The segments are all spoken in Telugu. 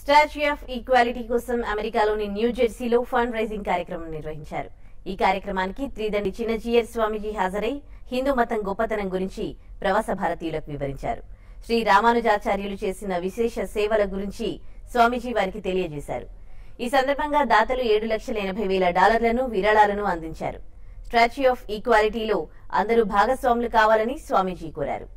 స్టాచ్యూ ఆఫ్ ఈక్వాలిటీ కోసం అమెరికాలోని న్యూ జెర్సీలో ఫండ్ రైజింగ్ కార్యక్రమం నిర్వహించారు. ఈ కార్యక్రమానికి త్రిదండి చిన్నజీయర్ స్వామీజీ హాజరై హిందూ మతం గొప్పతనం గురించి ప్రవాస భారతీయులకు వివరించారు. శ్రీ రామానుజాచార్యులు చేసిన విశేష సేవల గురించి స్వామీజీ వారికి తెలియజేశారు. ఈ సందర్భంగా దాతలు $7,80,000 విరాళాలను అందించారు. స్టాచ్యూ ఆఫ్ ఈక్వాలిటీలో అందరూ భాగస్వాములు కావాలని స్వామీజీ కోరారు.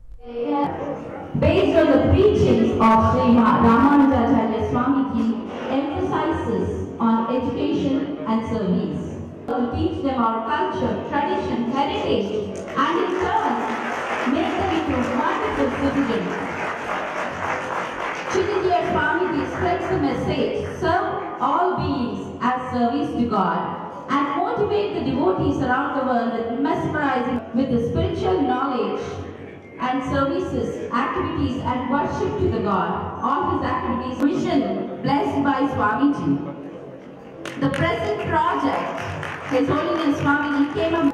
Based on the preachings of Sri Ramanujacharya Swamiji, emphasizes on education and service. To teach them our culture, tradition, heritage, and in turn make them into wonderful citizens. Chinnajiyar Swamiji spreads the message: serve all beings as service to God, and motivate the devotees around the world with mesmerizing with the spiritual knowledge and services, activities and worship to the God. All his activities, mission blessed by Swamiji. The present project, His Holiness Swamiji came up.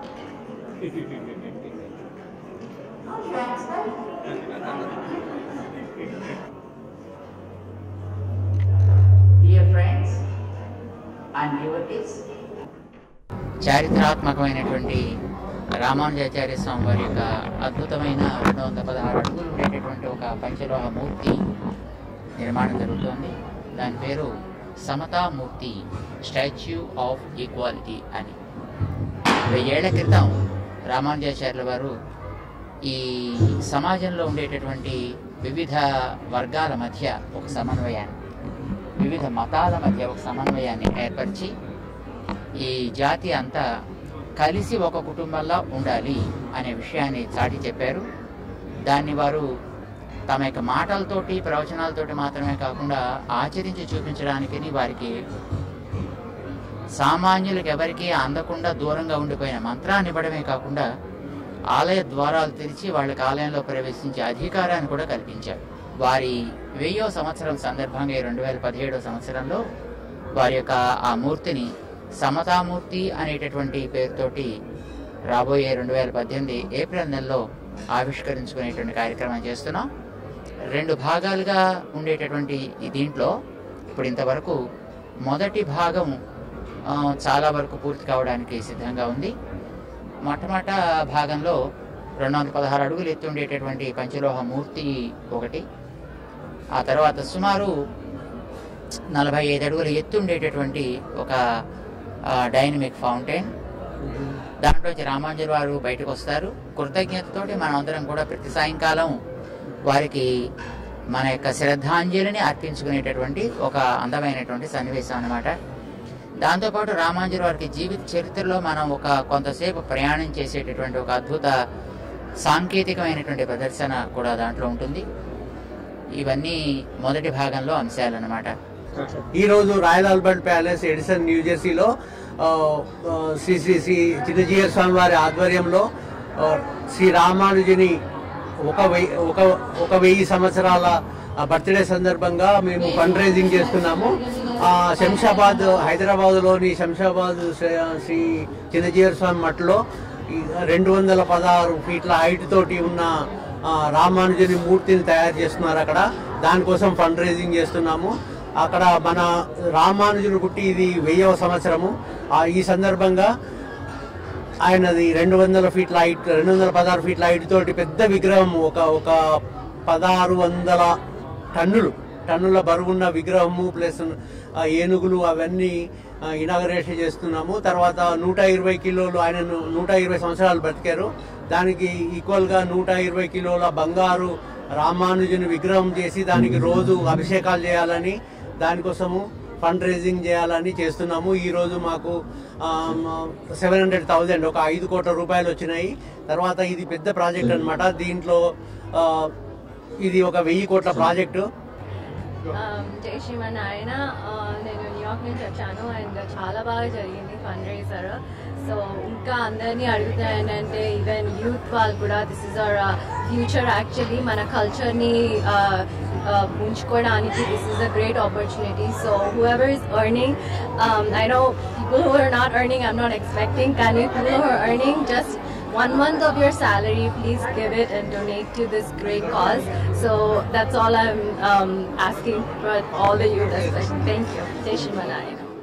Dear friends and devotees, చారిత్రాత్మకమైనటువంటి Ramanujacharya స్వామి వారి యొక్క అద్భుతమైన 216 అడుగులు ఉండేటటువంటి ఒక పంచలోహ మూర్తి నిర్మాణం జరుగుతోంది. దాని పేరు సమతామూర్తి, స్టాచ్యూ ఆఫ్ ఈక్వాలిటీ అని. 1000 ఏళ్ల క్రితం రామానుజాచార్యుల వారు ఈ సమాజంలో ఉండేటటువంటి వివిధ వర్గాల మధ్య ఒక సమన్వయాన్ని, వివిధ మతాల మధ్య ఒక సమన్వయాన్ని ఏర్పరిచి ఈ జాతి అంతా కలిసి ఒక కుటుంబంలో ఉండాలి అనే విషయాన్ని చాటి చెప్పారు. దాన్ని వారు తమ యొక్క మాటలతోటి, ప్రవచనాలతోటి మాత్రమే కాకుండా ఆచరించి చూపించడానికి వారికి సామాన్యులకు ఎవరికీ అందకుండా దూరంగా ఉండిపోయిన మంత్రాన్ని ఇవ్వడమే కాకుండా ఆలయ ద్వారాలు తెరిచి వాళ్ళకి ఆలయంలో ప్రవేశించే అధికారాన్ని కూడా కల్పించారు. వారి 1000వ సంవత్సరం సందర్భంగా 2017వ సంవత్సరంలో వారి యొక్క ఆ మూర్తిని సమతామూర్తి అనేటటువంటి పేరుతోటి రాబోయే 2018 ఏప్రిల్ నెలలో ఆవిష్కరించుకునేటువంటి కార్యక్రమం చేస్తున్నాం. 2 భాగాలుగా ఉండేటటువంటి దీంట్లో ఇప్పుడు ఇంతవరకు మొదటి భాగం చాలా వరకు పూర్తి కావడానికి సిద్ధంగా ఉంది. మొట్టమొదట భాగంలో 216 అడుగులు ఎత్తు ఉండేటటువంటి పంచలోహ మూర్తి ఒకటి, ఆ తర్వాత సుమారు 45 అడుగులు ఎత్తు ఉండేటటువంటి ఒక డైనమిక్ ఫౌంటైన్, దాంట్లోంచి రామానుజుల వారు బయటకు వస్తారు. కృతజ్ఞతతోటి మనమందరం కూడా ప్రతి సాయంకాలం వారికి మన యొక్క శ్రద్ధాంజలిని అర్పించుకునేటటువంటి ఒక అందమైనటువంటి సన్నివేశం అన్నమాట. దాంతోపాటు రామానుజుల వారికి జీవిత చరిత్రలో మనం ఒక కొంతసేపు ప్రయాణం చేసేటటువంటి ఒక అద్భుత సాంకేతికమైనటువంటి ప్రదర్శన కూడా దాంట్లో ఉంటుంది. ఇవన్నీ మొదటి భాగంలో అంశాలు అన్నమాట. ఈరోజు royal Albert palace, Edison, new జెర్సీలో శ్రీ శ్రీ శ్రీ చిన్నజీయర్ స్వామి వారి ఆధ్వర్యంలో శ్రీ రామానుజుని 1000 సంవత్సరాల బర్త్డే సందర్భంగా మేము ఫండ్ రైజింగ్ చేస్తున్నాము. శంషాబాద్, హైదరాబాద్లోని శంషాబాద్ శ్రీ చిన్నజీయర్ స్వామి మఠలో 216 ఫీట్ల హైట్ తోటి ఉన్న రామానుజుని మూర్తిని తయారు చేస్తున్నారు. అక్కడ దానికోసం ఫండ్ రైజింగ్ చేస్తున్నాము. అక్కడ మన రామానుజుడు పుట్టి ఇది 1000వ సంవత్సరము. ఈ సందర్భంగా ఆయనది 216 ఫీట్ల హైట్ తోటి పెద్ద విగ్రహం, ఒక 1600 టన్నుల బరువున్న విగ్రహము ప్లస్ ఏనుగులు అవన్నీ ఇనాగరేషన్ చేస్తున్నాము. తర్వాత 120 కిలోలు, ఆయన 120 సంవత్సరాలు బ్రతికారు. దానికి ఈక్వల్గా 120 కిలోల బంగారు రామానుజుని విగ్రహం చేసి దానికి రోజు అభిషేకాలు చేయాలని, దానికోసము ఫండ్ రైజింగ్ చేయాలని చేస్తున్నాము. ఈరోజు మాకు 700,000 ఒక 5 కోట్ల రూపాయలు వచ్చినాయి. తర్వాత ఇది పెద్ద ప్రాజెక్ట్ అనమాట. దీంట్లో ఇది ఒక 1000 కోట్ల ప్రాజెక్టు. జై శ్రీమన్నారాయణ. నేను న్యూయార్క్ నుంచి వచ్చాను అండ్ చాలా బాగా జరిగింది ఫండ్ రైజర్. సో ఇంకా అందరినీ అడుగుతా ఏంటంటే ఈవెన్ యూత్ వాళ్ళు కూడా this is our future. Actually మన కల్చర్ని ఉంచుకోవడానికి this is a great opportunity. So whoever is earning, I know people who are not earning, I'm not expecting, కానీ people who are earning, just 1 month of your salary, please give it and donate to this great cause. So that's all I'm asking for all the youth especially. Thank you. Jai Shri Manayana.